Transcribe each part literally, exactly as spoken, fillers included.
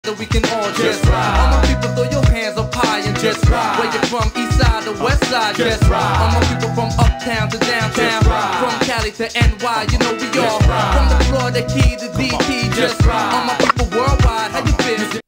that we can all just ride. All my people, throw your hands up high and just ride. Where you from, east side to west side, just ride. All my people from uptown to downtown, from Cali to N Y, you know we all from the Florida Key to D T, just ride. All my people worldwide, how you feel?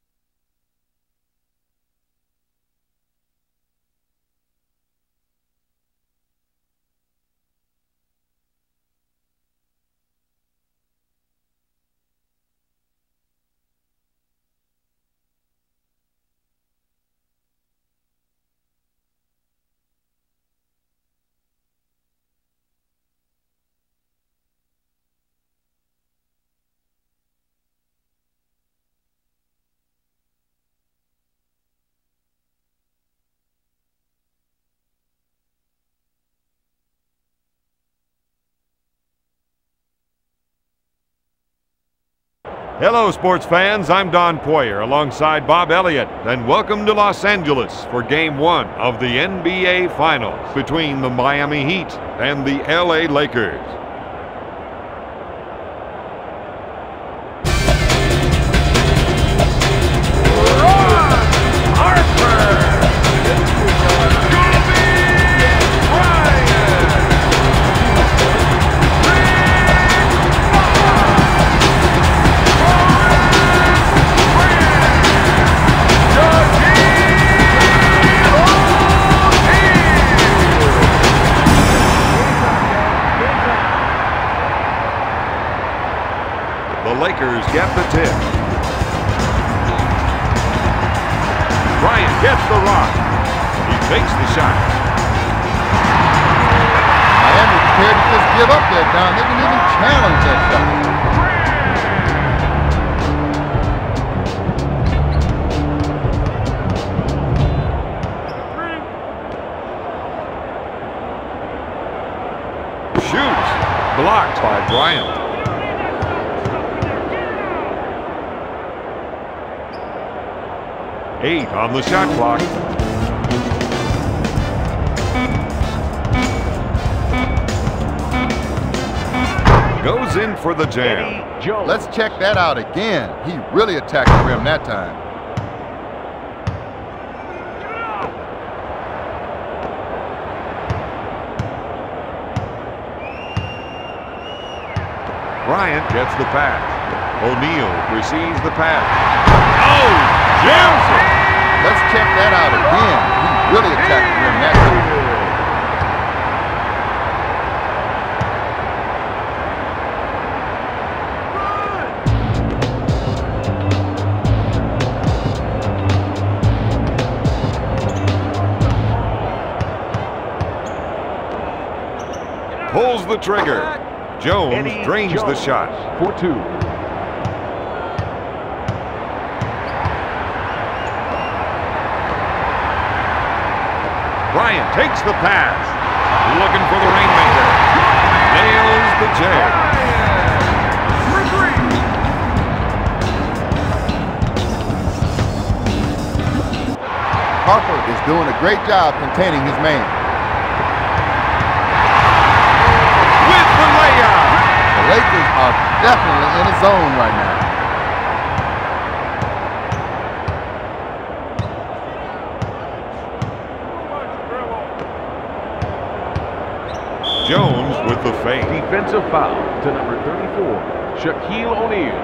Hello, sports fans. I'm Don Poyer alongside Bob Elliott, and welcome to Los Angeles for Game one of the N B A Finals between the Miami Heat and the L A Lakers. The Lakers get the tip. Bryant gets the rock. He takes the shot. Miami prepared to just give up that down. They didn't even challenge that shot. Shoots. Blocked by Bryant. Eight on the shot clock. Goes in for the jam. Let's check that out again. He really attacked the rim that time. Bryant gets the pass. O'Neal receives the pass. Oh, jams it! Let's check that out again. He really attacked the rim that time. Pulls the trigger. Jones drains the shot. For two. Bryant takes the pass. Looking for the rainmaker. Nails the jam. Harper is doing a great job containing his man. With the layup. The Lakers are definitely in a zone right now. Jones with the fake. Defensive foul to number thirty-four, Shaquille O'Neal.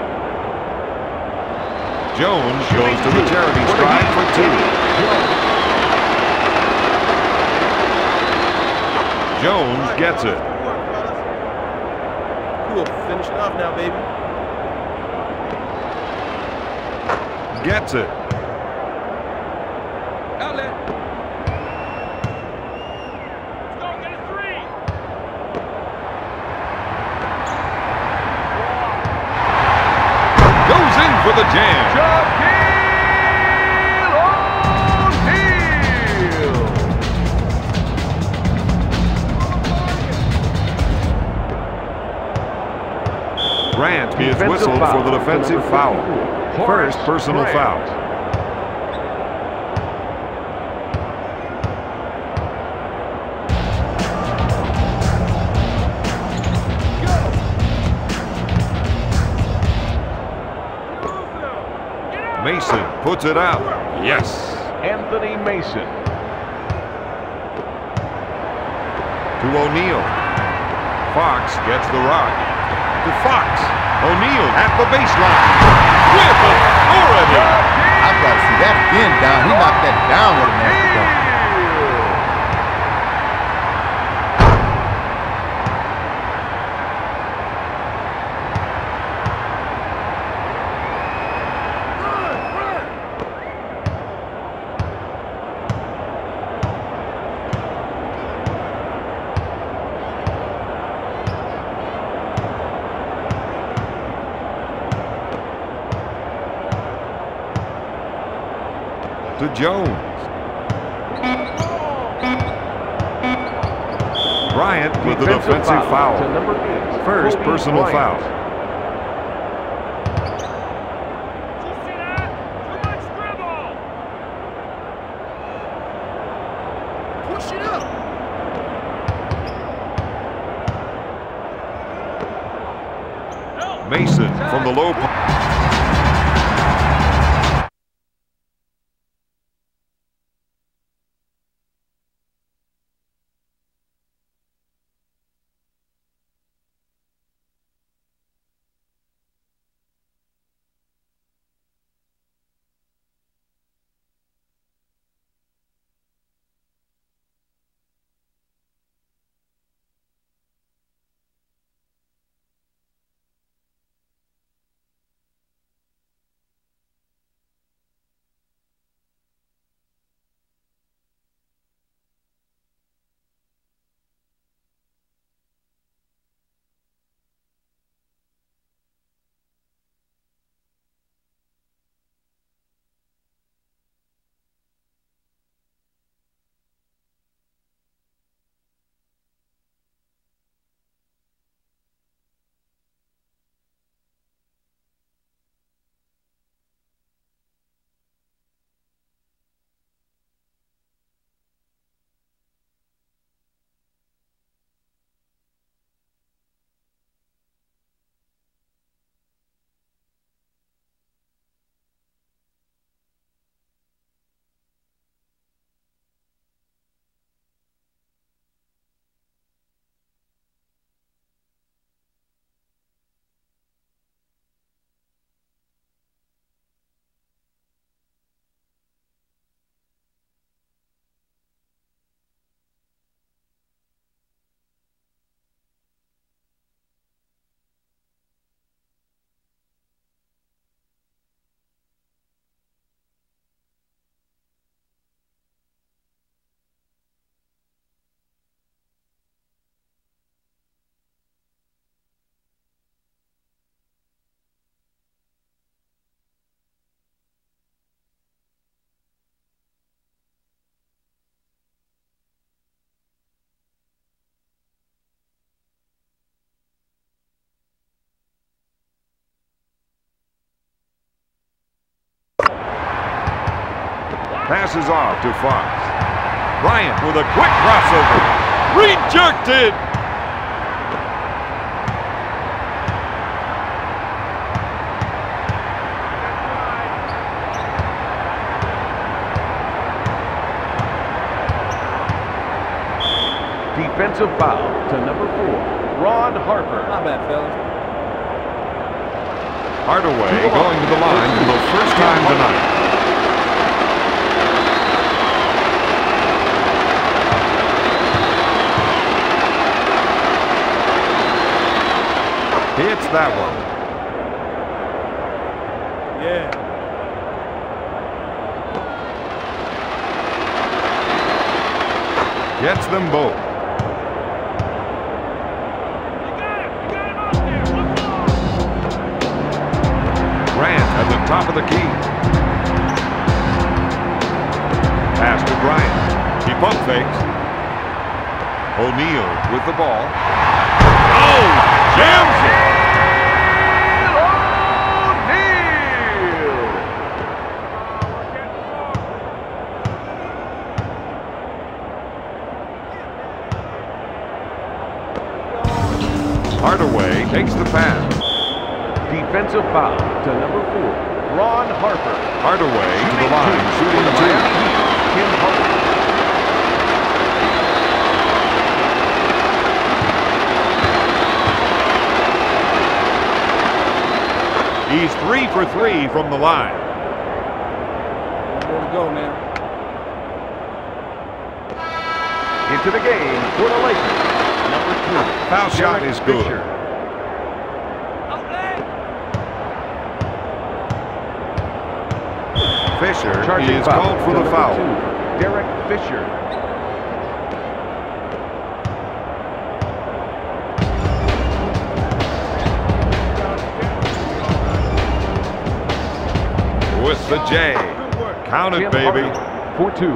Jones goes to the charity stripe for two. Jones gets it. Cool, finish it off now, baby. Gets it. Outlet. For the jam. Shaquille O'Neal. Grant is whistled for the defensive foul. First personal foul. Mason puts it out. Yes. Anthony Mason. To O'Neal. Fox gets the rock. To Fox. O'Neal at the baseline. With authority. I've got to see that again, Don. He knocked that down with a nasty dunk. To Jones. Bryant with an offensive foul. To number eight, First Kobe personal Bryant. foul. Push it up. Mason from the low post. Passes off to Fox. Bryant with a quick crossover. Rejected! Defensive foul to number four, Ron Harper. Not bad, fellas. Hardaway going to the line for the first time tonight. Hits that one. Yeah. Gets them both. Grant at the top of the key. Pass to Bryant. He pump fakes. O'Neal with the ball. Oh! Jams it! Hardaway takes the pass. Defensive foul to number four, Ron Harper. Hardaway to the line, shooting the two. Miami Heat, Tim Hardaway. He's three for three from the line. There we go, man. Into the game for the Lakers. Number two. Foul shot Derek is good. Fisher. Fisher Charging is foul called for to the number foul. two, Derek Fisher. With the J. Count it, Tim baby. Hardaway for two.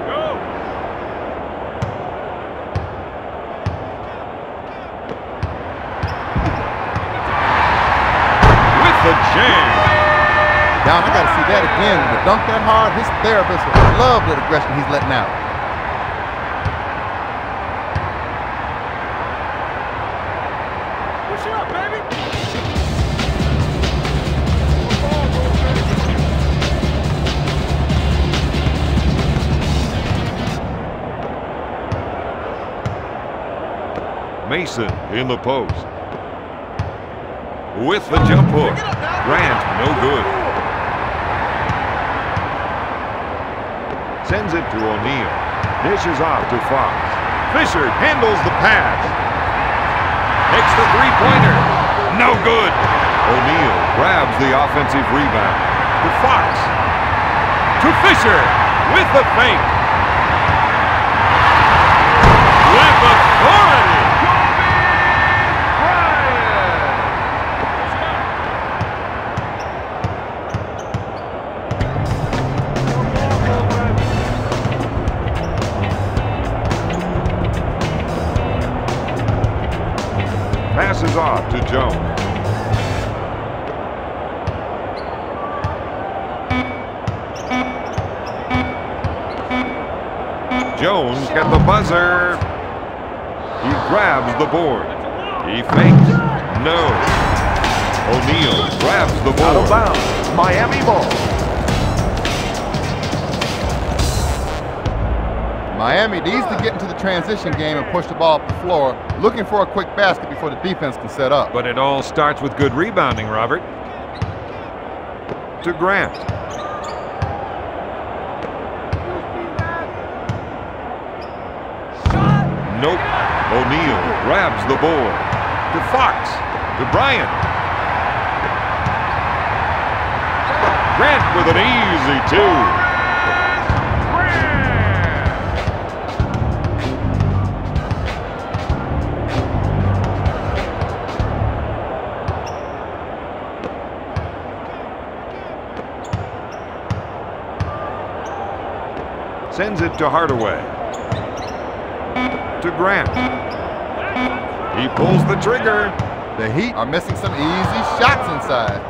With the jam. Down, I got to see that again. To dunk that hard, his therapist would love that aggression he's letting out. Push it up, baby. Mason in the post. With the jump hook. Grant, no good. Sends it to O'Neal. Dishes off to Fox. Fisher handles the pass. Takes the three-pointer. No good. O'Neal grabs the offensive rebound. To Fox. To Fisher. With the feint. With authority. Passes off to Jones. Jones got the buzzer. He grabs the board. He fakes. No. O'Neal grabs the board. Out of bounds. Miami ball. Miami needs to get into the transition game and push the ball up the floor, looking for a quick basket before the defense can set up. But it all starts with good rebounding, Robert. To Grant. Nope. O'Neal grabs the board. To Fox. To Bryant. Grant with an easy two. Sends it to Hardaway. To Grant. He pulls the trigger. The Heat are missing some easy shots inside.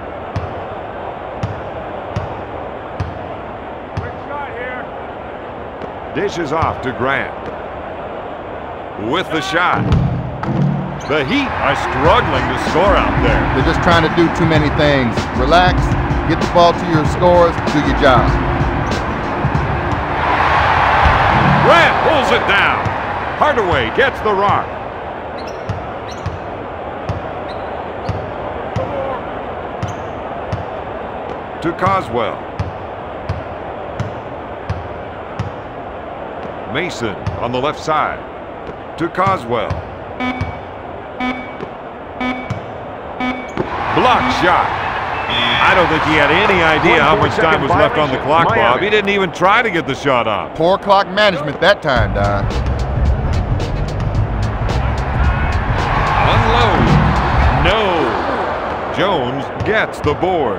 Quick shot here. Dishes off to Grant. With the shot. The Heat are struggling to score out there. They're just trying to do too many things. Relax, get the ball to your scores, do your job. Grant pulls it down. Hardaway gets the rock. To Coswell. Mason on the left side. To Coswell. Block shot. I don't think he had any idea how much time was left on the clock, Bob. He didn't even try to get the shot off. Poor clock management that time, Don. Unload. No. Jones gets the board.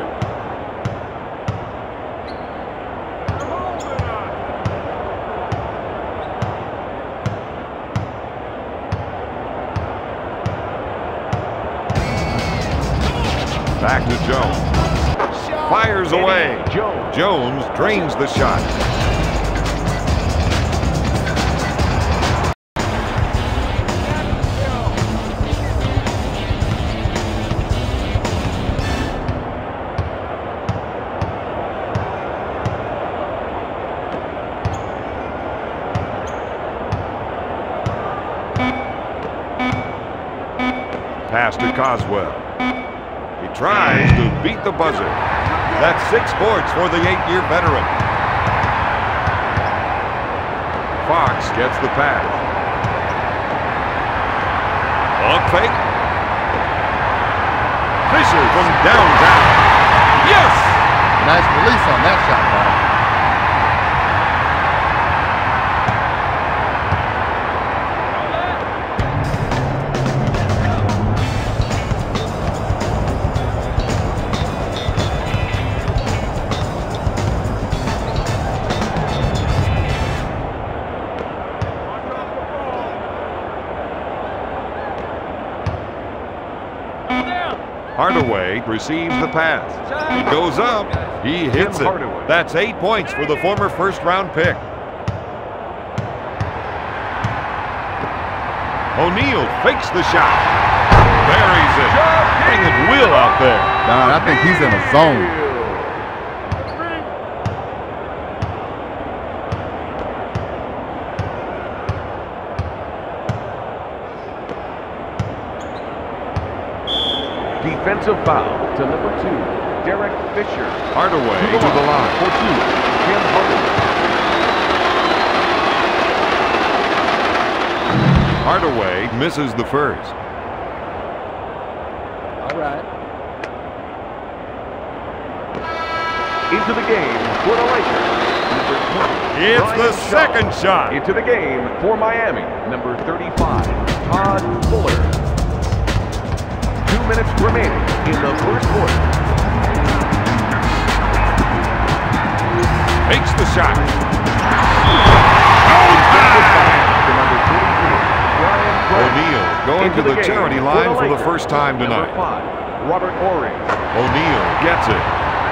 Back to Jones. Fires away. Jones drains the shot. pass to Coswell. He tries to beat the buzzer. That's six points for the eight-year veteran. Fox gets the pass. Pump fake. Fisher from downtown. Yes! Nice release on that shot, Bob. Hardaway receives the pass. He goes up. He hits it. That's eight points for the former first-round pick. O'Neal fakes the shot. Buries it. Bringing Will out there. Don, I think he's in a zone. Defensive foul to number two, Derek Fisher. Hardaway to the, to the line. For two, Tim Hardaway. Hardaway misses the first. All right. Into the game for the Lakers, number twenty. It's Brian the Shaw. second shot. Into the game for Miami, number thirty-five, Todd Fuller. Two minutes remaining in the first quarter. Makes the shot. O'Neal going to the charity line for the first time tonight. Five, Robert Ory. O'Neal gets it.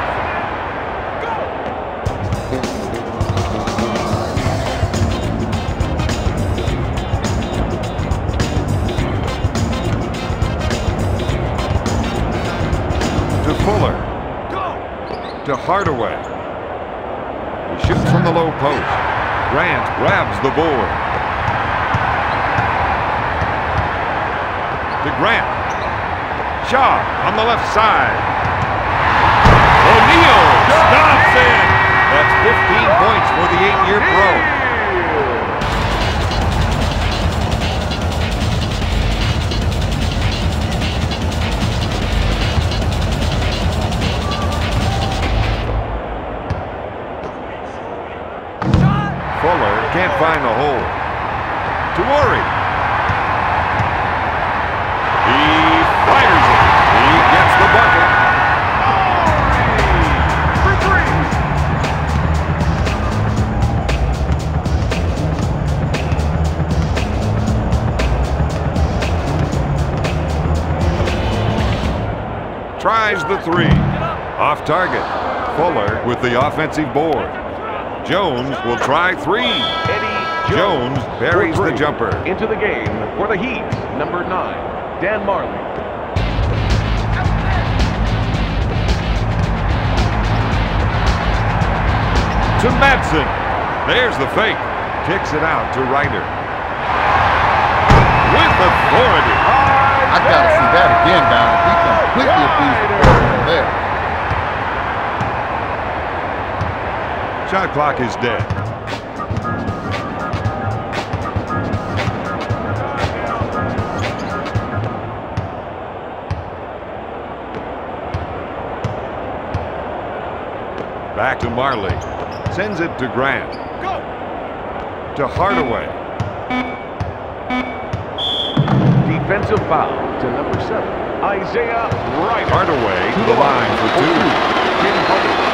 To Fuller. To Hardaway. He shoots from the low post. Grant grabs the board. To Grant. Shaw on the left side. O'Neal stops it. That's fifteen points for the eight-year pro. Fuller can't find the hole. To Ory. He fires it. He gets the bucket. For three. Tries the three. Off target. Fuller with the offensive board. Jones will try three. Eddie Jones buries the jumper. Into the game for the Heat, number nine, Dan Marley. To Madsen. There's the fake. Kicks it out to Ryder. With authority. I gotta see that again, Don. He completely abused the ball from there. Shot clock is dead. Back to Marley. Sends it to Grant. Go. To Hardaway. Defensive foul to number seven, Isaiah Ryder. Hardaway to the line for two. Tim Hardaway.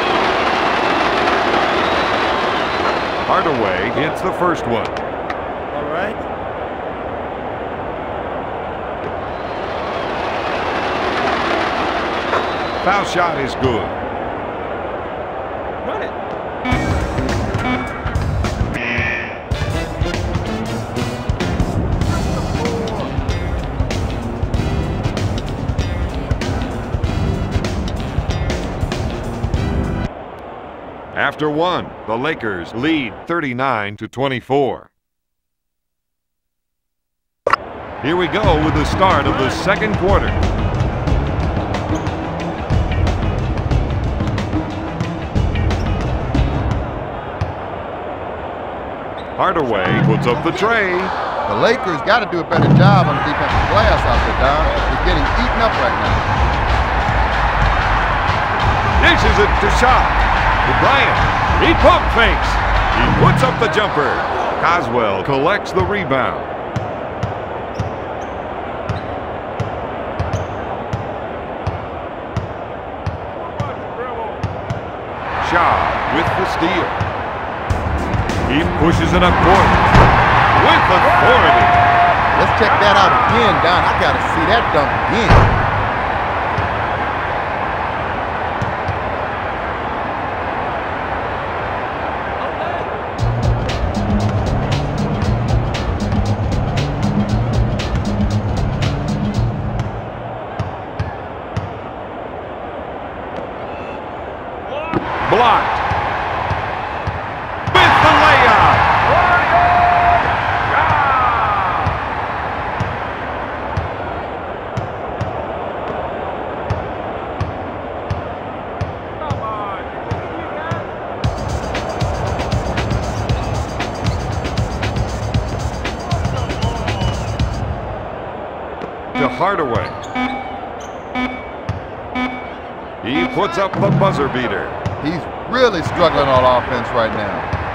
Hardaway hits the first one. All right. Foul shot is good. Run it. After one, the Lakers lead thirty-nine to twenty-four. Here we go with the start of the second quarter. Hardaway puts up the tray. The Lakers got to do a better job on the defensive glass out there, Don. They're getting eaten up right now. Dishes it to Shaw. To Bryant. He pump fakes. He puts up the jumper. Coswell collects the rebound. Shaw with the steal. He pushes it up court with authority. Let's check that out again, Don. I got to see that dunk again. Blocked. With the layup. To Hardaway. He puts up the buzzer beater. He's really struggling on offense right now.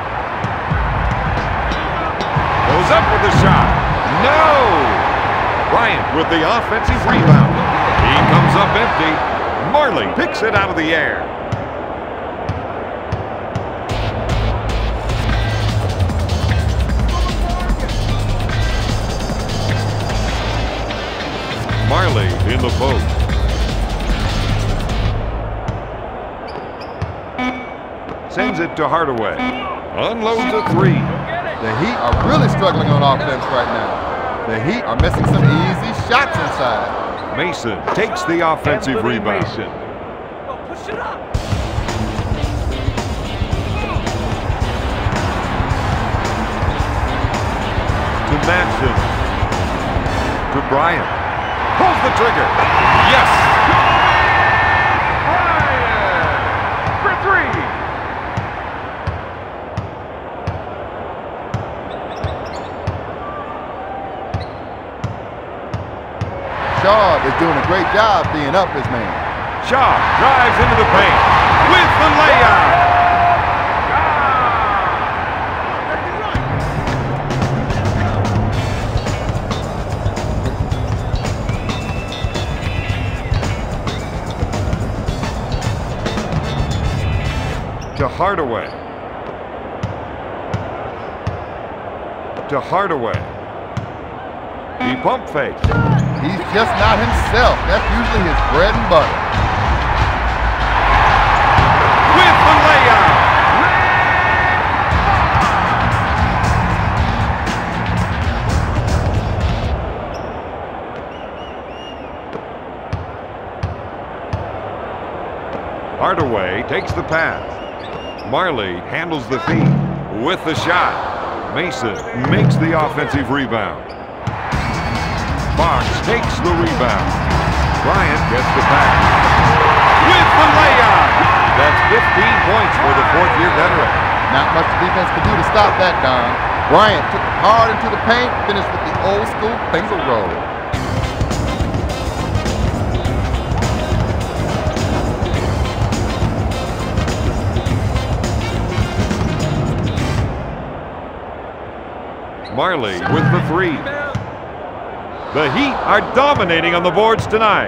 Goes up with the shot. No! Bryant with the offensive rebound. He comes up empty. Marley picks it out of the air. Marley in the post. Sends it to Hardaway. Unloads a three. The Heat are really struggling on offense right now. The Heat are missing some easy shots inside. Mason takes the offensive Anthony rebound. Mason. Push it up. To Manson. To Bryant. Pulls the trigger. Yes! Bryant for three. Shaw is doing a great job being up his man. Shaw drives into the paint with the layup. To Hardaway. To Hardaway. He pump fakes. He's just not himself. That's usually his bread and butter. With the layup. Hardaway takes the pass. Marley handles the feed with the shot. Mason makes the offensive rebound. Fox takes the rebound. Bryant gets the pass. With the layup! That's fifteen points for the fourth-year veteran. Not much the defense could do to stop that, Don. Bryant took it hard into the paint, finished with the old-school finger roll. Marley with the three. The Heat are dominating on the boards tonight.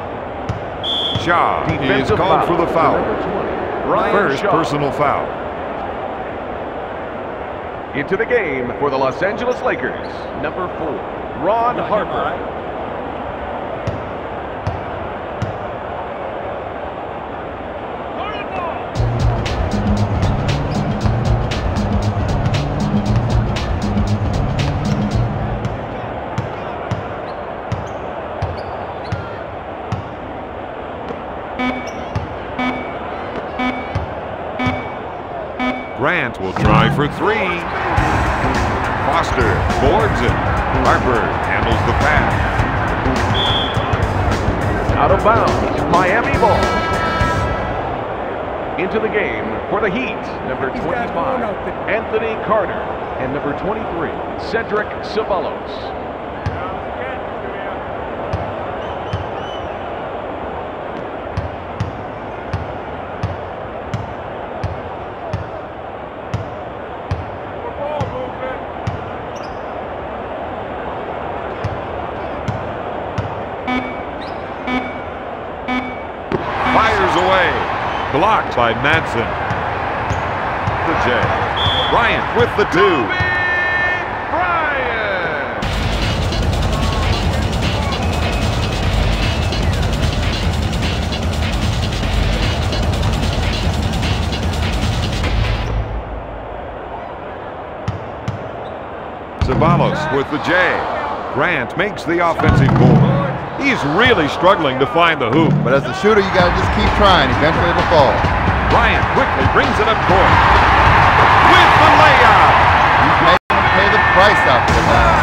Shaw is called for the foul. First personal foul. Into the game for the Los Angeles Lakers, number four, Ron Harper. Grant will try for three. Foster boards it. Harper handles handles the pass. Out of bounds, Miami ball. Into the game for the Heat, number twenty-five, Anthony Carter, and number twenty-three, Cedric Ceballos. Fires away. Blocked by Madsen. The J. Bryant with the two. Bryant! Ceballos with the J. Grant makes the offensive board. He's really struggling to find the hoop. But as a shooter, you got to just keep trying. Eventually it'll fall. Bryant quickly brings it up court. With the layup. He's making him pay the price out there now.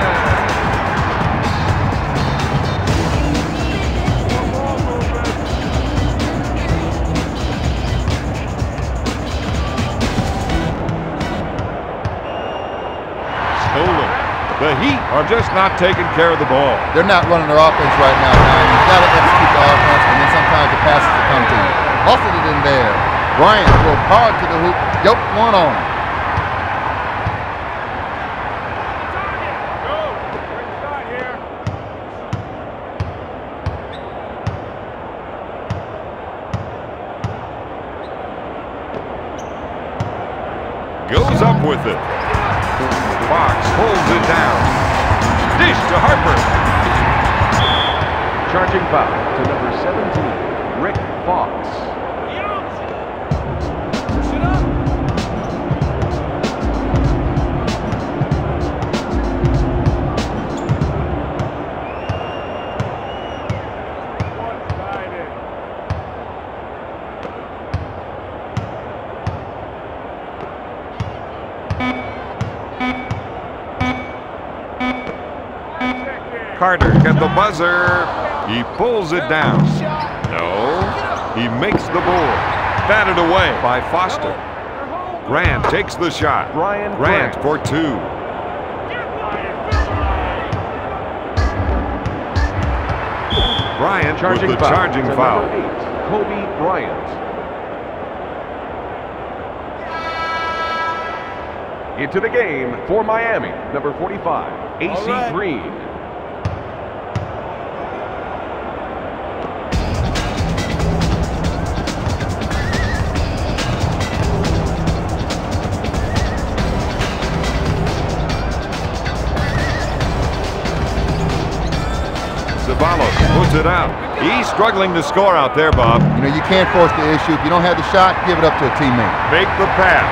Stolen. The Heat are just not taking care of the ball. They're not running their offense right now, Ryan. You've got to execute the offense, and then sometimes the passes will come to you. Lost it in there. Bryant drove hard to the hoop, yoked one on him. Goes up with it. Fox holds it down. Dish to Harper. Charging foul to number seventeen, Rick Fox. Carter got the buzzer. He pulls it down. No. He makes the board. Batted away by Foster. Grant takes the shot. Ryan Grant Grant. for two. Bryant Charging with the foul charging to foul. number eight, Kobe Bryant. Into the game for Miami, number forty-five, A C right. Green. Ceballos puts it out. He's struggling to score out there, Bob. You know, you can't force the issue. If you don't have the shot, give it up to a teammate. Make the pass.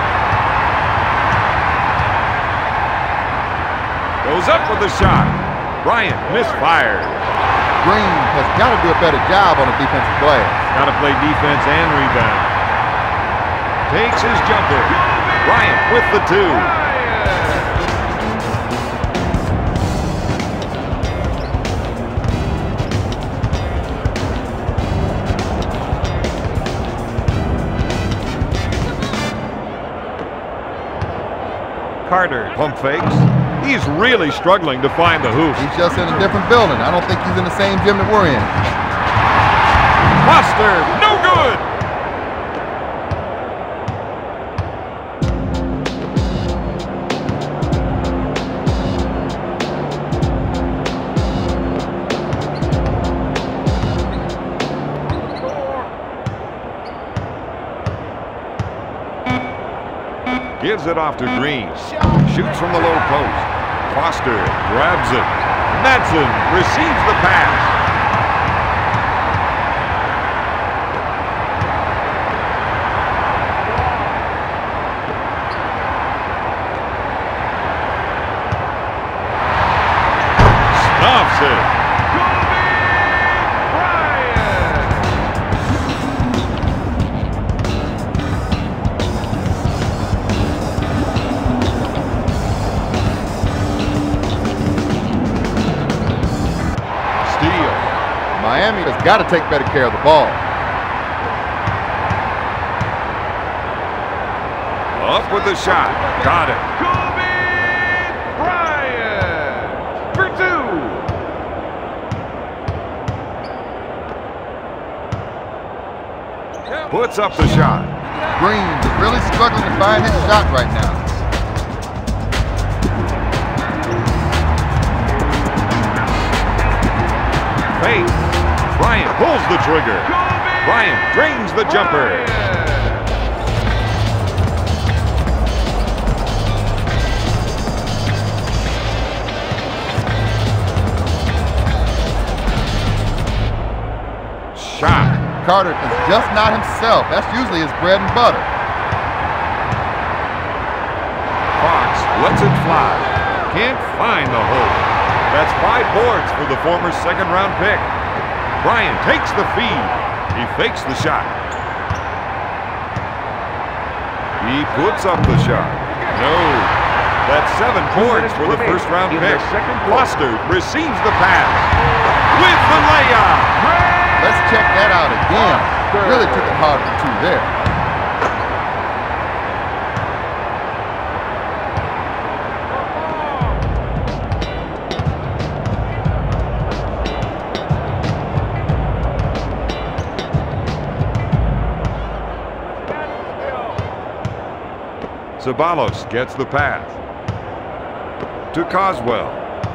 Goes up with the shot. Bryant misfired. Green has got to do a better job on the defensive glass. Got to play defense and rebound. Takes his jumper. Bryant with the two. Carter pump fakes. He's really struggling to find the hoop. He's just in a different building. I don't think he's in the same gym that we're in. Foster, no good. Gives it off to Green. Shoots from the low post. Foster grabs it. Madsen receives the pass. Stops it. Miami has got to take better care of the ball. Up with the shot. Got it. Kobe Bryant for two. Puts up the shot. Green is really struggling to find his shot right now. Fake. Bryant pulls the trigger. Kobe Bryant drains the jumper. Bryant. Shot. Carter is just not himself. That's usually his bread and butter. Fox lets it fly. Can't find the hole. That's five boards for the former second-round pick. Bryant takes the feed. He fakes the shot. He puts up the shot. No. That's seven boards for the first-round pick. Foster receives the pass. With the layup. Let's check that out again. Really took it hard for two there. Ceballos gets the pass. To Coswell.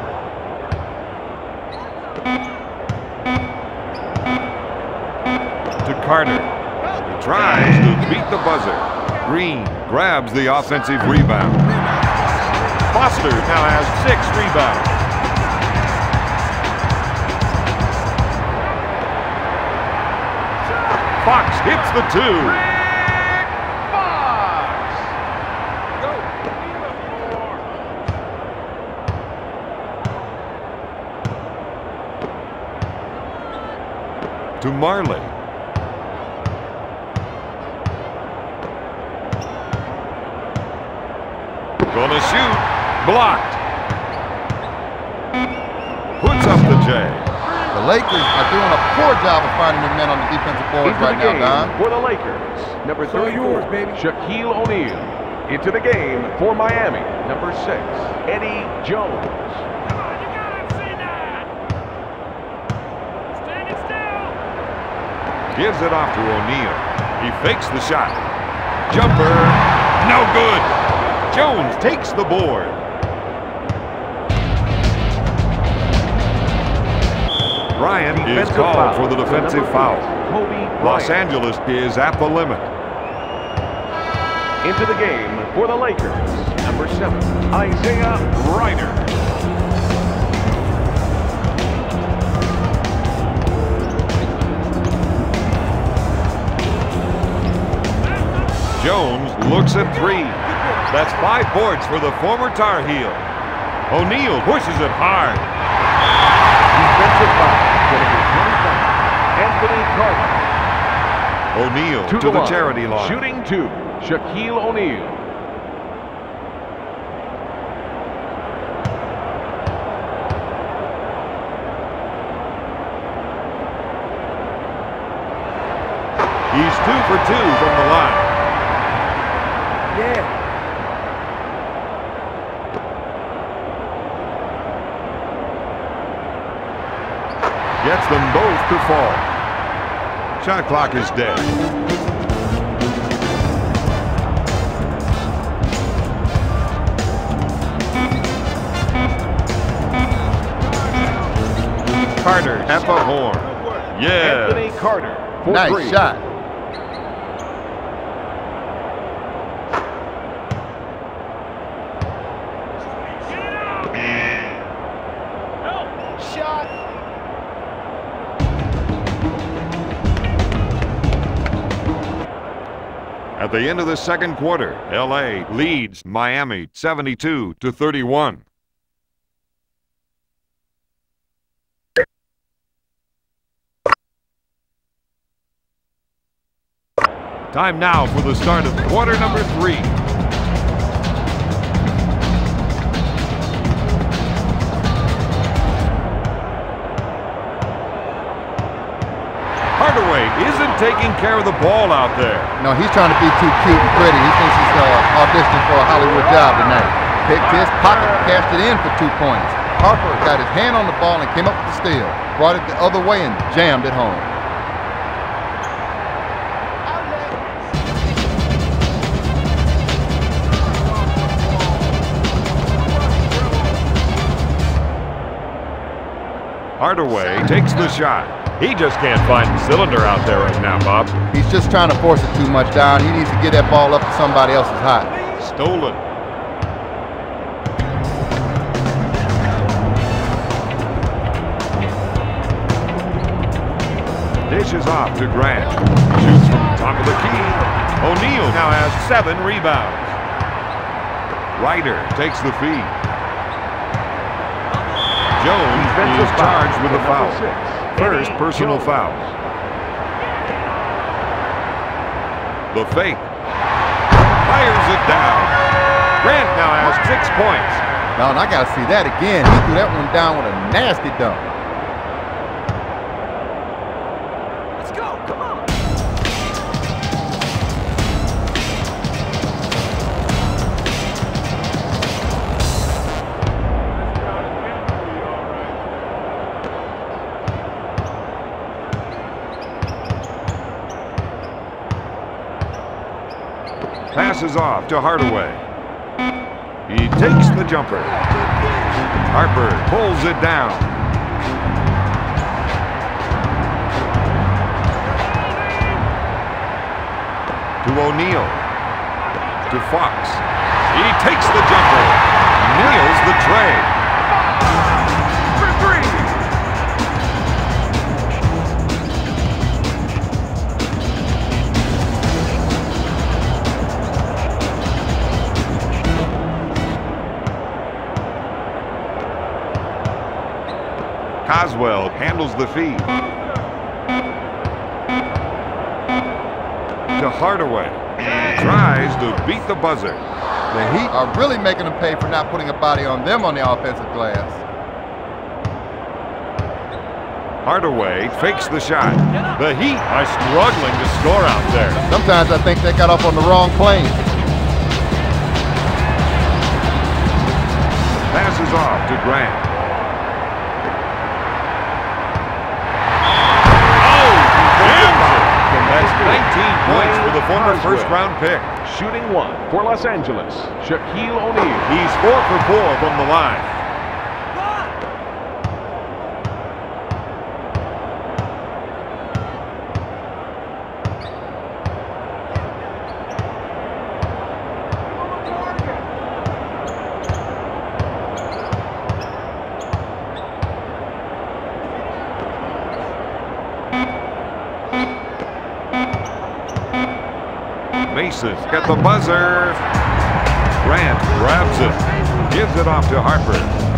To Carter. He tries to beat the buzzer. Green grabs the offensive rebound. Foster now has six rebounds. Fox hits the two. To Marley. Gonna shoot. Blocked. Puts up the J. The Lakers are doing a poor job of finding their men on the defensive boards Into right the now, game Don. for the Lakers, number thirty-four, Shaquille O'Neal. Into the game for Miami, number six, Eddie Jones. Gives it off to O'Neal. He fakes the shot. Jumper. No good. Jones takes the board. Bryant is called for the defensive foul. Los Angeles is at the limit. Into the game for the Lakers, number seven, Isaiah Ryder. Jones looks at three. That's five boards for the former Tar Heel. O'Neal pushes it hard. Defensive foul, Anthony Carter. O'Neal to, to the, the line. charity line. Shooting two, Shaquille O'Neal. He's two for two from the line. Yeah. Gets them both to fall. Shot clock is dead. Carter at the horn. Yeah. Anthony Carter for Nice three. shot. At the end of the second quarter, L A leads Miami seventy-two to thirty-one. Time now for the start of quarter number three. taking care of the ball out there. No, he's trying to be too cute and pretty. He thinks he's uh, auditioning for a Hollywood job tonight. Picked his pocket, cashed it in for two points. Harper got his hand on the ball and came up with the steal. Brought it the other way and jammed it home. Hardaway takes the shot. He just can't find the cylinder out there right now, Bob. He's just trying to force it too much down. He needs to get that ball up to somebody else's hot. Stolen. Dishes off to Grant. Shoots from the top of the key. O'Neal now has seven rebounds. Ryder takes the feed. Jones is charged with a foul. First personal foul. The fake. Fires it down. Grant now has six points. Now, and I got to see that again. He threw that one down with a nasty dunk. Let's go. Come on. Passes off to Hardaway. He takes the jumper. Harper pulls it down. To O'Neal. To Fox. He takes the jumper. Nails the tray. For three. Coswell handles the feed. To Hardaway. Tries to beat the buzzer. The Heat are really making them pay for not putting a body on them on the offensive glass. Hardaway fakes the shot. The Heat are struggling to score out there. Sometimes I think they got off on the wrong plane. Passes off to Grant. That's nineteen points for the former first-round pick. Shooting one for Los Angeles, Shaquille O'Neal. He's four for four from the line. Mason got the buzzer. Grant grabs it, gives it off to Harper.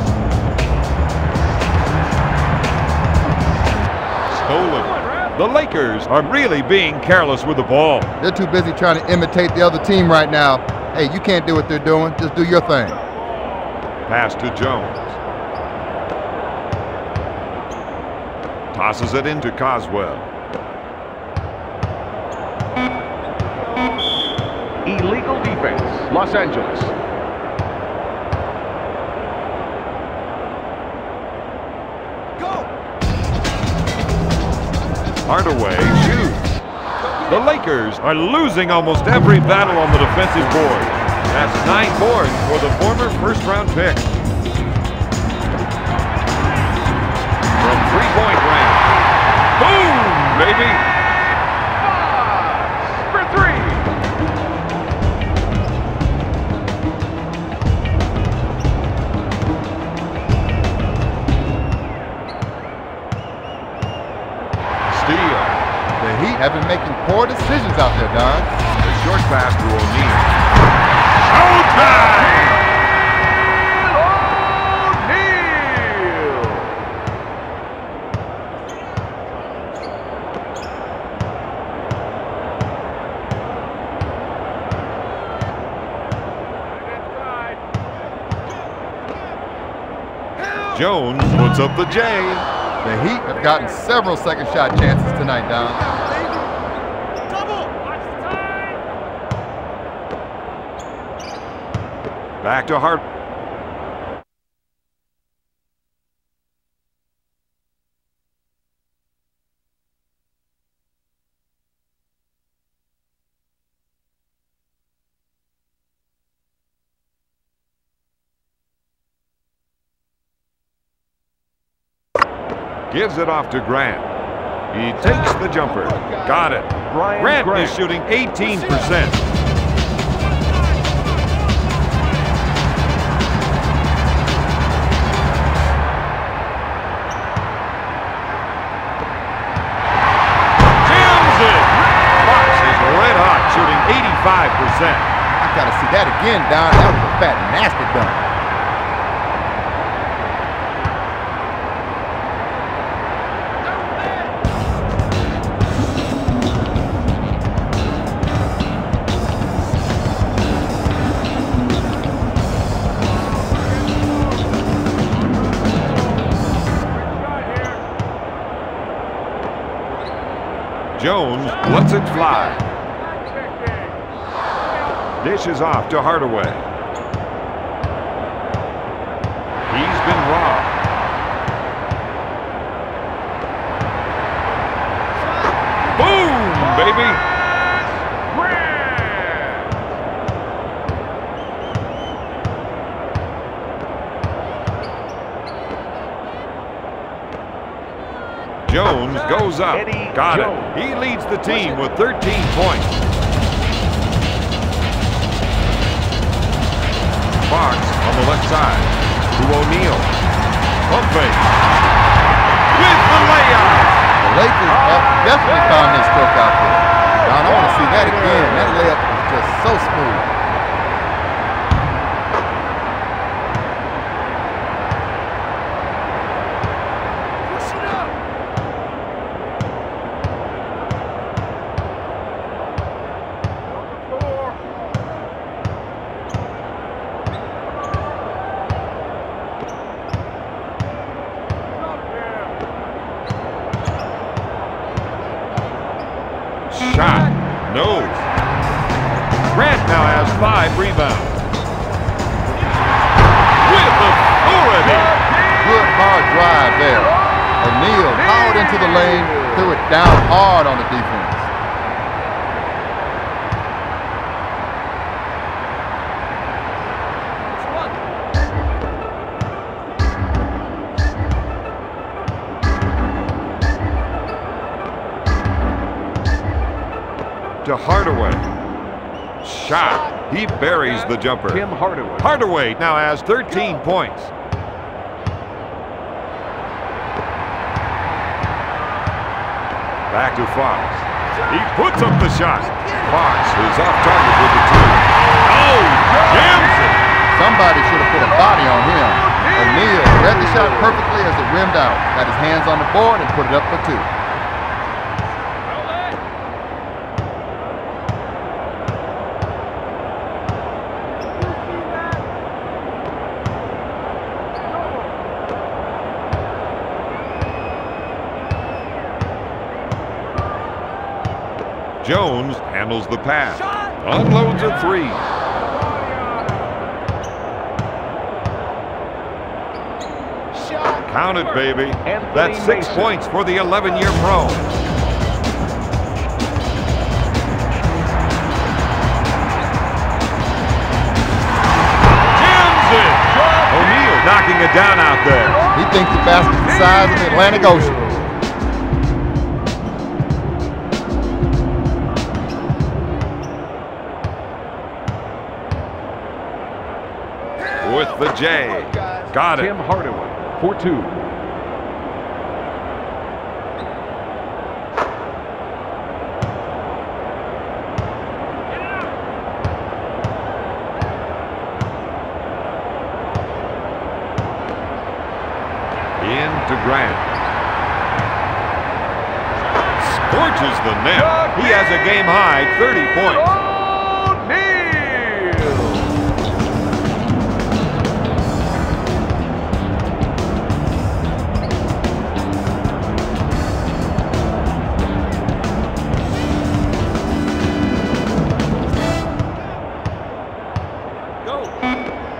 Stolen. The Lakers are really being careless with the ball. They're too busy trying to imitate the other team right now. Hey, you can't do what they're doing. Just do your thing. Pass to Jones. Tosses it into Coswell. Illegal defense, Los Angeles. Go. Hardaway shoots. The Lakers are losing almost every battle on the defensive board. That's nine boards for the former first-round pick. From three-point range. Boom, baby. For three. Steal. The Heat have been making poor decisions out there, Don. The short pass to O'Neal. Showtime! O'Neal. Jones puts up the J. The Heat have gotten several second shot chances tonight, Don. Back to Hart. Gives it off to Grant. He takes the jumper. Got it. Brian Grant, Grant. is shooting eighteen percent. Jams it. Fox is red hot, shooting eighty-five percent. I gotta see that again, Don. That was a fat, nasty dunk. Jones lets it fly. Dishes off to Hardaway. He's been robbed. Boom, baby. Jones goes up. Eddie Got Jones. it. He leads the team with thirteen points. Fox on the left side to O'Neal. Pump fake. With the layup. The Lakers have definitely found their stroke out there. Don, I want to see that again. That layup was just so smooth. Shot. No. Grant now has five rebounds. With authority. Good hard drive there. O'Neal powered into the lane, threw it down hard on the defense. To Hardaway. Shot. He buries the jumper. Tim Hardaway. Hardaway now has thirteen points. Back to Fox. He puts up the shot. Fox is off target with the two. Oh, jams it. Somebody should have put a body on him. O'Neal read the shot perfectly as it rimmed out. Got his hands on the board and put it up for two. Jones handles the pass. Unloads a three. Count it, baby. That's six points for the eleven-year pro. Jams it! O'Neal knocking it down out there. He thinks the basket's the size of the Atlantic Ocean. With the J. Got it. Tim Hardaway for two. In to Grant. Scorches the net. He has a game-high thirty points.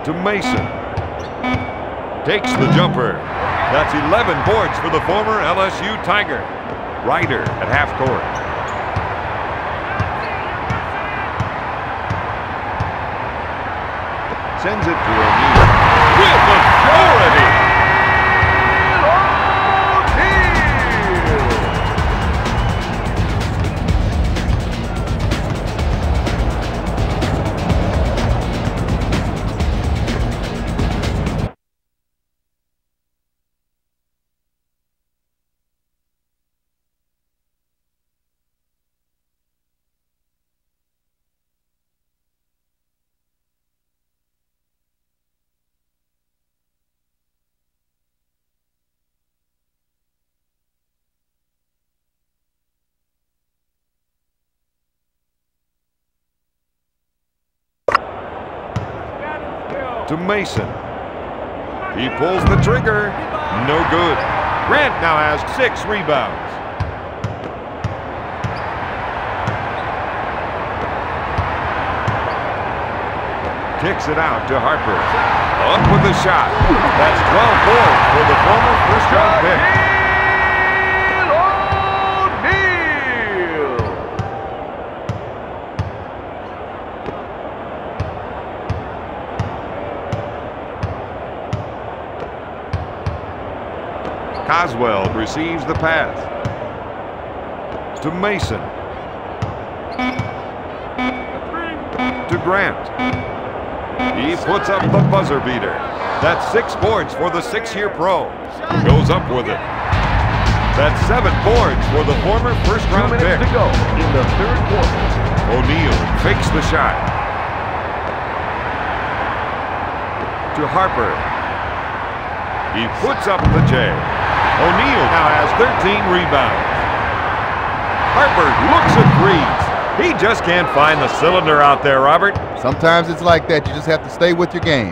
to Mason. Takes the jumper. That's eleven points for the former L S U Tiger. Ryder at half court. Sends it to O'Neal. With authority! To Mason. He pulls the trigger. No good. Grant now has six rebounds. Kicks it out to Harper. Up with the shot. That's twelve points for the former first-round pick. Coswell receives the pass. To Mason. To Grant. He puts up the buzzer beater. That's six points for the six-year pro. Goes up with it. That's seven points for the former first-round pick. Two minutes to go in the third quarter. O'Neal fakes the shot. To Harper. He puts up the J. O'Neal now has thirteen rebounds. Harper looks at threes. He just can't find the cylinder out there, Robert. Sometimes it's like that. You just have to stay with your game.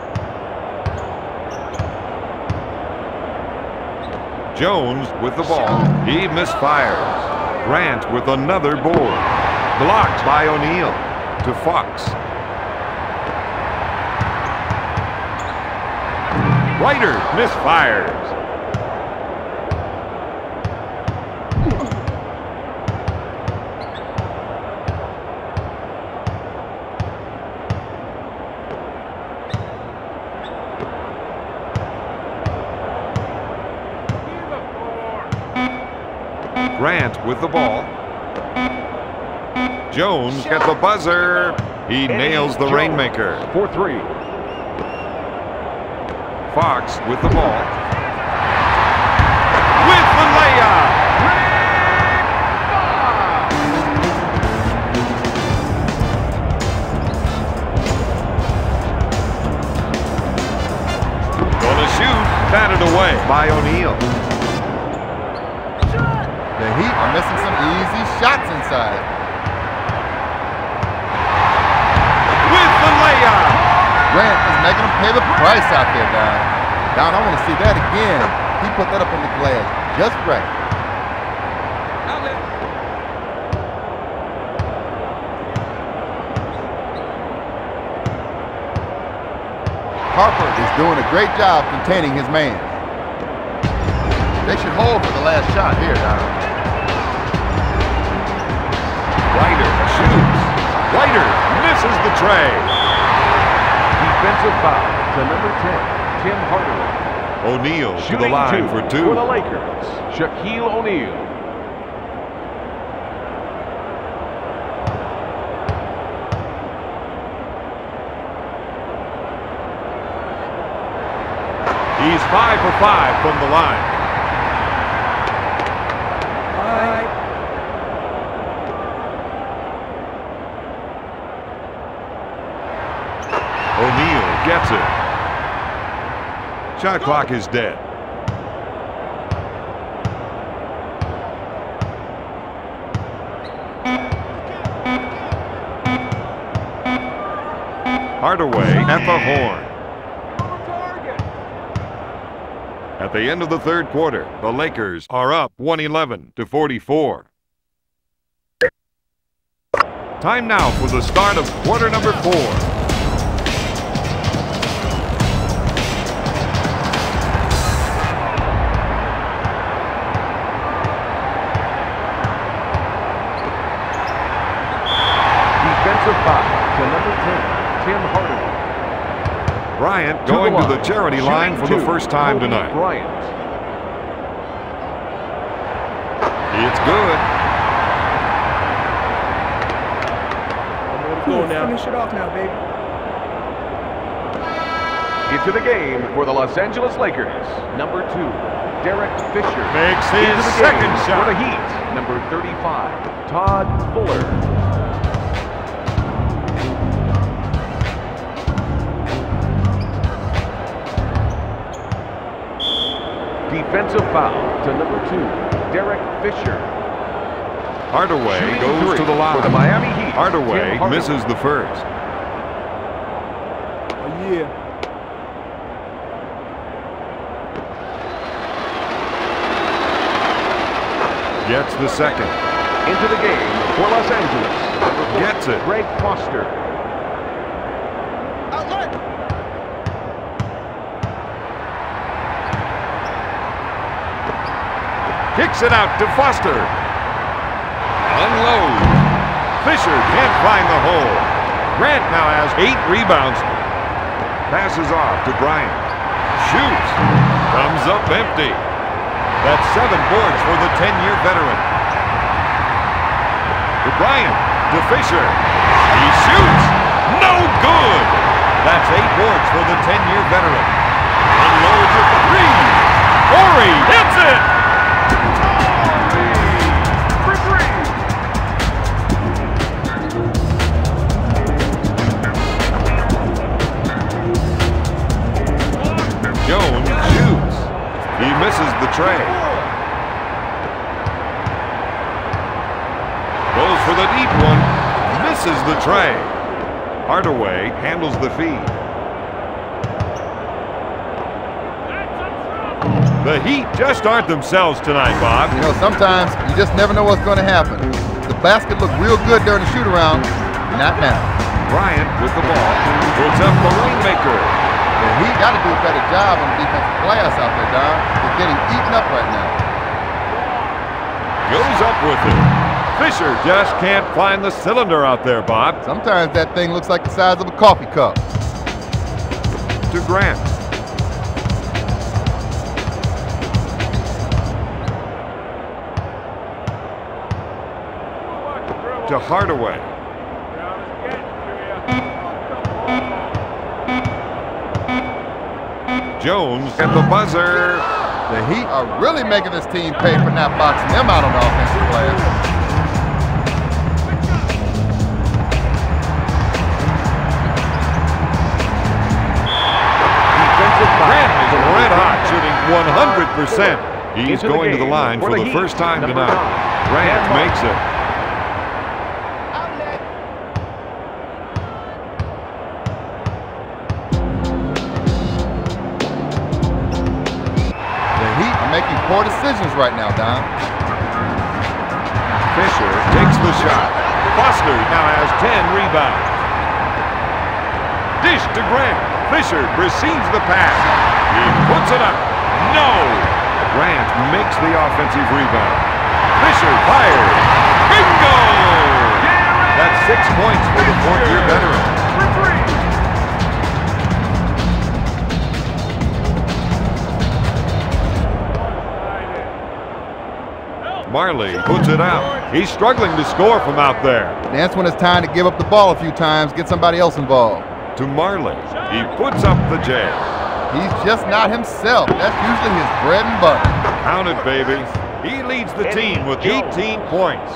Jones with the ball. He misfires. Grant with another board. Blocked by O'Neal. To Fox. Ryder misfires. Grant with the ball. Jones got the buzzer. He nails the rainmaker. For three. Fox with the ball. With the layup. Gonna shoot. Batted away by O'Neal. The Heat are missing some easy shots inside. With the layup. Grant is making them pay the price out there, Don. Don, I want to see that again. He put that up on the glass just right. Harper is doing a great job containing his man. They should hold for the last shot here, Don. Ryder shoots. Ryder misses the tray. Defensive foul to number ten, Tim Hardaway. O'Neal to the Shooting line two for two. For the Lakers, Shaquille O'Neal. He's five for five from the line. O'Neal gets it. Shot clock is dead. Hardaway at the horn. At the end of the third quarter, the Lakers are up one eleven to forty-four. Time now for the start of quarter number four. ten, Tim Hardaway. Bryant To going the to the line. charity Shooting line for two, the first time Kobe tonight. Bryant. It's good. Cool, finish it off now, baby. Into the game for the Los Angeles Lakers, number two, Derek Fisher. Makes Into his the second game shot. for the Heat, number thirty-five, Todd Fuller. Defensive foul to number two, Derek Fisher. Hardaway Shooting goes three to the line. for the Miami Heat. Hardaway Tim Hardaway. misses the first. Oh, yeah. Gets the second. Into the game for Los Angeles. Number four, Gets it. Greg Foster. Outlet. Kicks it out to Foster. Unload. Fisher can't find the hole. Grant now has eight rebounds. Passes off to Bryant. Shoots. Comes up empty. That's seven boards for the ten-year veteran. To Bryant. To Fisher. He shoots. No good. That's eight boards for the ten-year veteran. Unloads at the three. Horry hits it. For three. Jones shoots. He misses the tray. Goes for the deep one. Misses the tray. Hardaway handles the feed. The Heat just aren't themselves tonight, Bob. You know, sometimes you just never know what's going to happen. The basket looked real good during the shoot-around. Not now. Bryant with the ball. Puts up the rainmaker. And he got to do a better job on the defensive glass out there, Don. They're getting eaten up right now. Goes up with it. Fisher just can't find the cylinder out there, Bob. Sometimes that thing looks like the size of a coffee cup. To Grant. To Hardaway. Jones at the buzzer. The Heat are really making this team pay for not boxing them out on the offensive glass. Grant is red hot, shooting one hundred percent. He's Into the going to the game line for for the the Heat, first time number tonight. nine, Grant Dan makes it. The Heat are making poor decisions right now, Don. Fisher takes the shot. Foster now has ten rebounds. Dish to Grant. Fisher receives the pass. He puts it up. No! Grant makes the offensive rebound. Fisher fires. Bingo! That's six points for the fourth-year veteran. For three. Marley puts it out. He's struggling to score from out there. That's when it's time to give up the ball a few times, get somebody else involved. To Marley. He puts up the jam. He's just not himself. That's usually his bread and butter. Count it, baby. He leads the team with eighteen points.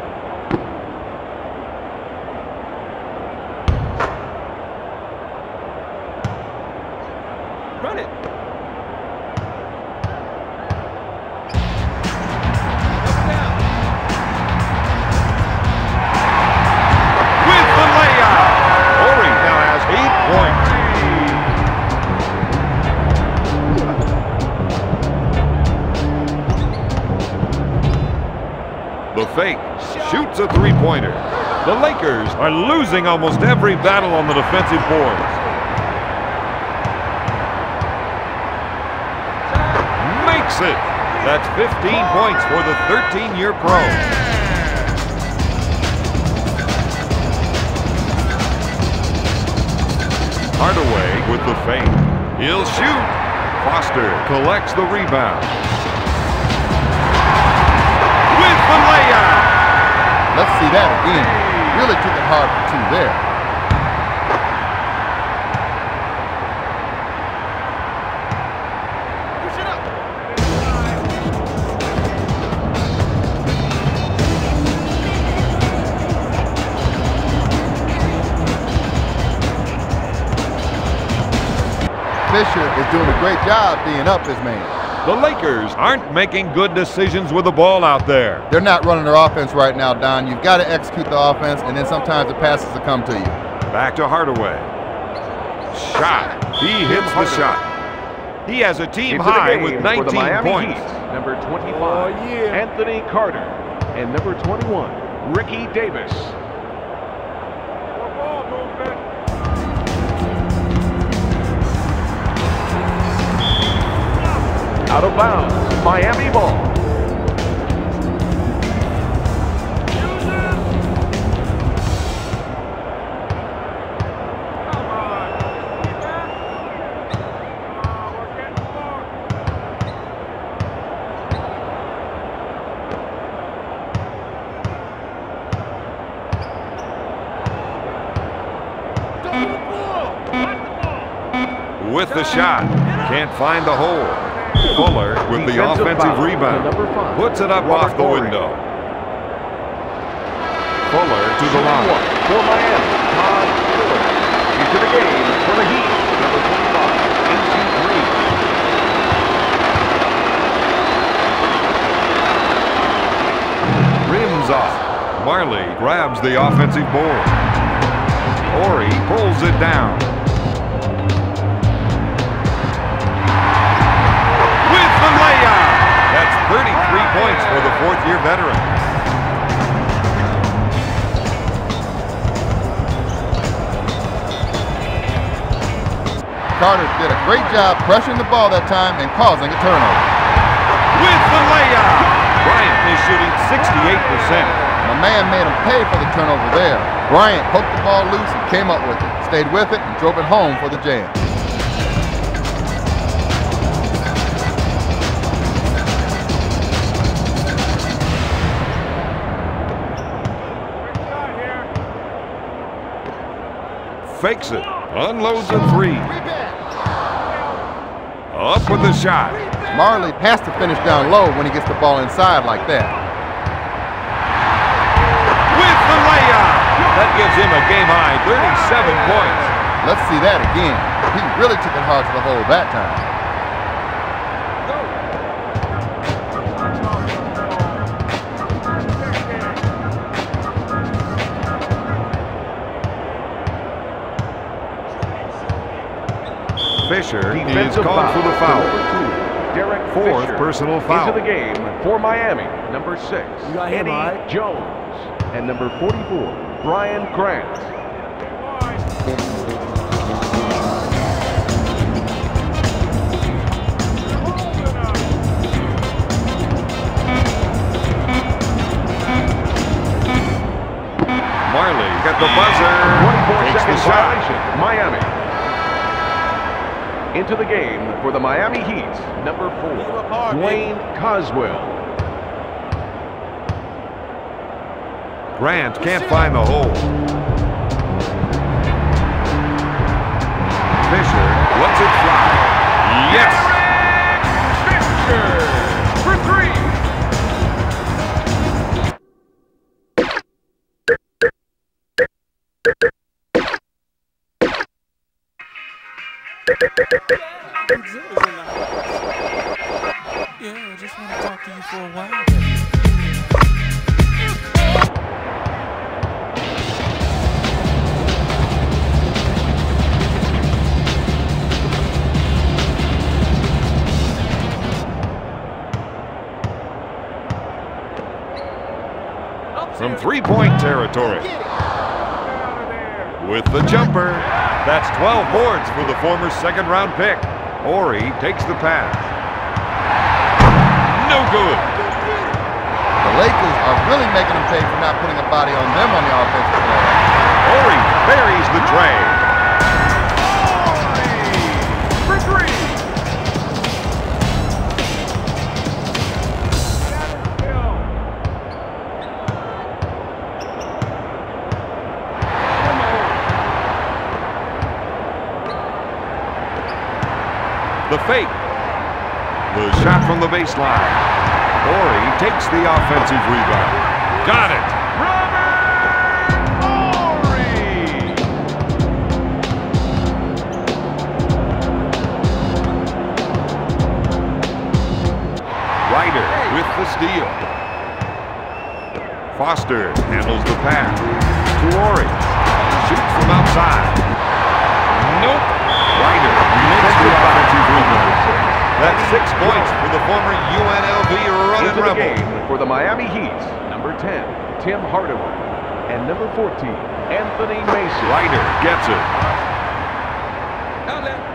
Run it. With the layout. Horry now has eight points. The fake shoots a three-pointer. The Lakers are losing almost every battle on the defensive boards. Makes it. That's fifteen points for the thirteen-year pro. Hardaway with the fake. He'll shoot. Foster collects the rebound. With the layup. Let's see that again. Really took it hard for two there. Push it up. Fisher is doing a great job being up his man. The Lakers aren't making good decisions with the ball out there. They're not running their offense right now, Don. You've got to execute the offense, and then sometimes the passes will come to you. Back to Hardaway. Shot. He hits the shot. He has a team Into the high game with for the nineteen Miami points. Heat, number twenty-five, Oh, yeah. Anthony Carter, and number twenty-one, Ricky Davis. Out of bounds, Miami ball. With the shot. Can't find the hole. Fuller with the Defensive offensive foul, rebound. number five, Puts it up Robert off the Horry. window. Fuller to the Shooting line. one for Miami, Todd Fuller. Into the game for the Heat, number twenty-five, A C Green. Rims off. Marley grabs the offensive board. Horry pulls it down. With the layup. That's thirty-three points for the fourth-year veteran. Carter did a great job pressuring the ball that time and causing a turnover. With the layup. Bryant is shooting sixty-eight percent. My man made him pay for the turnover there. Bryant poked the ball loose and came up with it, stayed with it, and drove it home for the jam. Fakes it. Unloads a three. Up with the shot. Marley has to finish down low when he gets the ball inside like that. With the layup. That gives him a game-high thirty-seven points. Let's see that again. He really took it hard to the hole that time. Fisher is Defensive called for the foul. Number two, Derek Fourth Fisher. personal foul. Into the game for Miami, number six, got him, Eddie all right. Jones, and number forty-four, Brian Grant. Marley got the buzzer. twenty-four Takes second the shot. violation, Miami. Into the game for the Miami Heat, number four, Dwayne Coswell. Grant can't find the hole. Fisher lets it fly. Yes! Fisher for three. Yeah, I just want to talk to you for a while, baby. From three-point territory. With the jumper. That's twelve boards for the former second-round pick. Horry takes the pass. No good. The Lakers are really making him pay for not putting a body on them on the offensive play. Horry buries the tray. The fake. The shot from the baseline. Corey takes the offensive rebound. Got it. Ryder with the steal. Foster handles the pass. Corey shoots from outside. Nope. Ryder makes the offensive rebound. That's six points for the former U N L V running Into the Rebel. game for the Miami Heat, number ten, Tim Hardaway, and number fourteen, Anthony Mason. Ryder gets it. Outlet.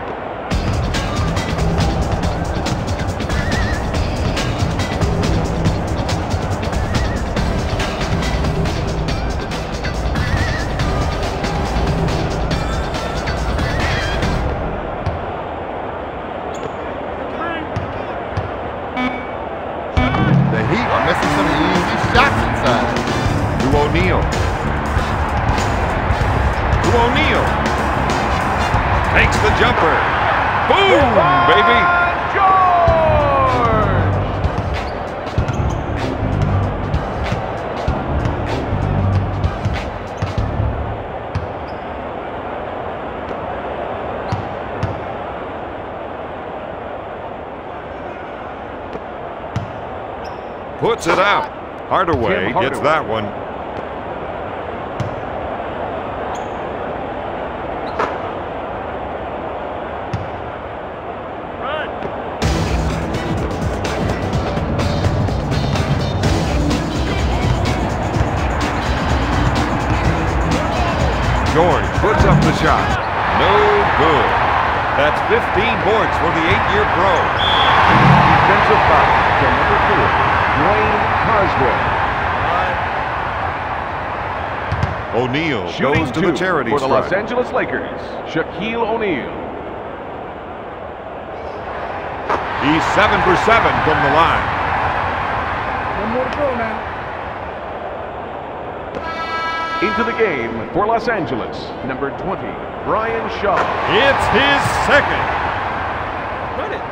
The Heat are missing some easy shots inside. To O'Neal. To O'Neal. Takes the jumper. Boom, baby. George! Puts it out. Hardaway Tim gets Hardaway. that one. George puts up the shot. No good. That's fifteen boards for the eight-year pro. Defensive foul to number four, Dwayne Coswell. O'Neal Shooting goes to two the charity for the Los stripe. Angeles Lakers, Shaquille O'Neal. He's seven for seven from the line. One more to go now. Into the game for Los Angeles, number twenty, Brian Shaw. It's his second. Run it.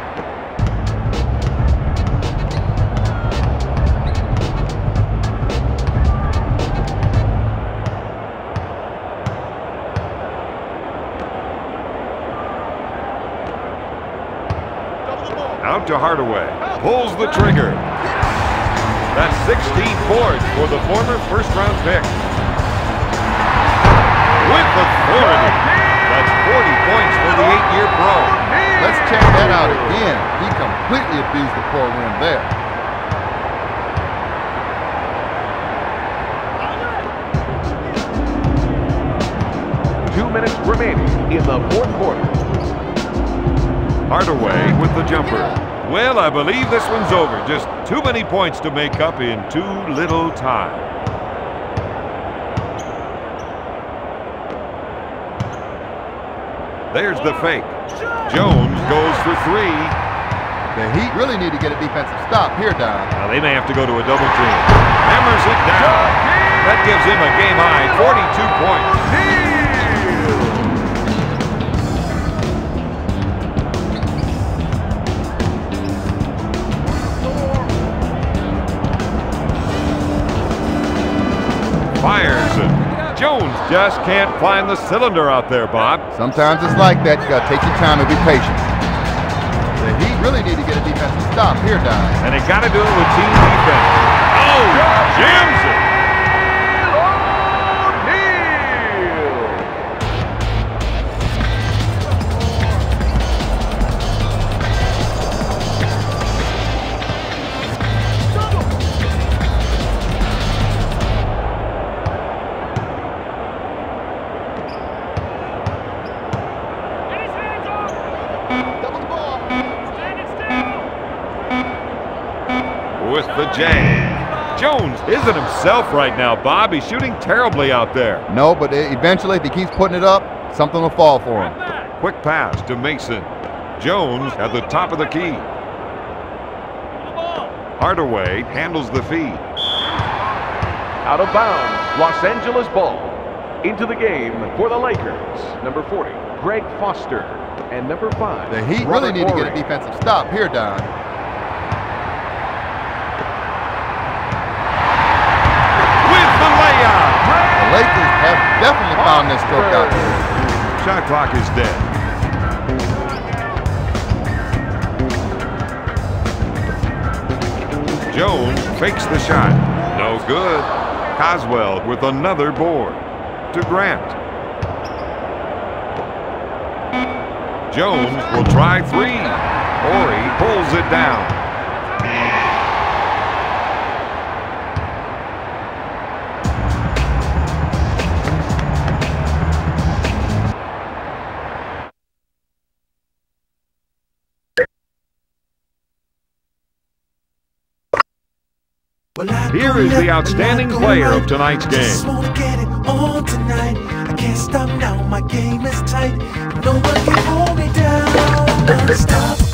Out to Hardaway. Pulls the trigger. That's sixteen boards for the former first-round pick. With authority. That's forty points for the eight-year pro. Let's check that out again. He completely abused the poor rim there. Two minutes remaining in the fourth quarter. Hardaway with the jumper. Well, I believe this one's over. Just too many points to make up in too little time. There's the fake. Jones goes for three. The Heat really need to get a defensive stop here, Don. Now they may have to go to a double team. Hammers it down. That gives him a game-high forty-two points. Fires and Jones just can't find the cylinder out there, Bob. Sometimes it's like that. You gotta take your time and be patient. The Heat really need to get a defensive stop here, Don. And they got to do it with team defense. Oh, jams it. With the jam. Jones isn't himself right now, Bob. He's shooting terribly out there. No, but eventually, if he keeps putting it up, something will fall for him. Quick pass to Mason. Jones at the top of the key. Hardaway handles the feed. Out of bounds, Los Angeles ball. Into the game for the Lakers, number forty, Greg Foster, and number five, The Heat Robert really need to Horry. get a defensive stop here, Don. With the layup. The Lakers have definitely found their stroke out here. Shot clock is dead. Jones fakes the shot. No good. Coswell with another board to Grant. Jones will try three. Horry pulls it down. Here is the outstanding player of tonight's game. Just wanna get it on tonight. I can't stop now, my game is tight. No one can hold me down. Non-stop.